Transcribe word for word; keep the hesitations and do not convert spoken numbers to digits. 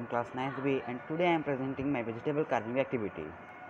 class ninth B and today I am presenting my vegetable carving activity.